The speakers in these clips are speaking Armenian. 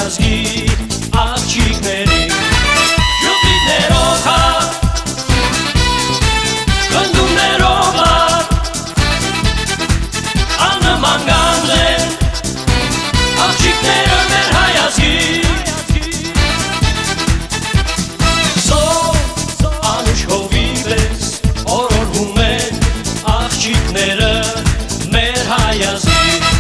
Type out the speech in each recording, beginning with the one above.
հայազգի աղջիկների Ժպիտներով հատ, խնդումներով հատ Աննման գանձ են աղջիկները մեր հայազգի Զով անուշ հովիվ ես օրորվում են աղջիկները մեր հայազգի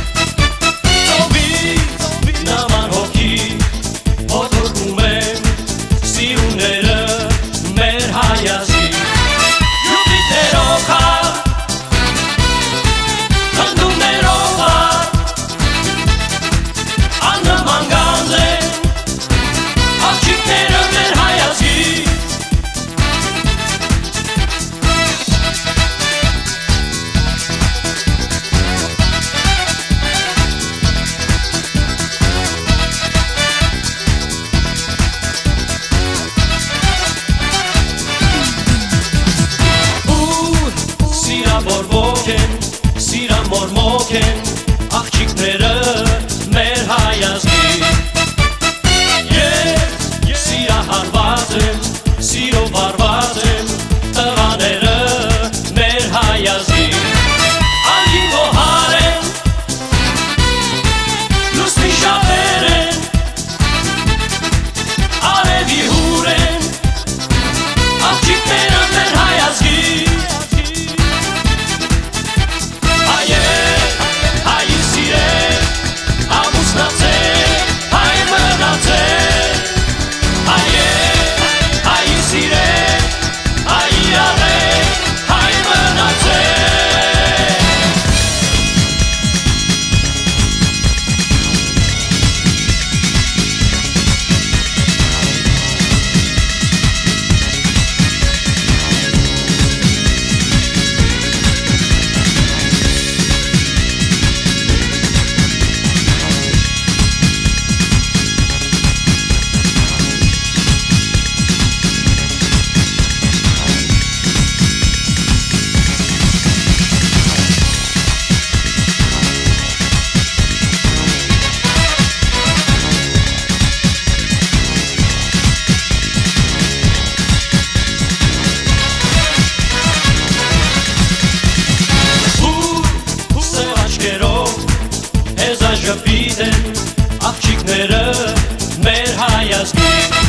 Սիրամ մորմոք են աղջիկները մեր հայազգի Եվ սիրահարված են, սիրով վարված են տղաները մեր հայազգի Ալին գոհար են, լուսնի շապեր են, արևի հուր են աղջիկները մեր հայազգի Ժպիտ են աղջիկները մեր հայազգի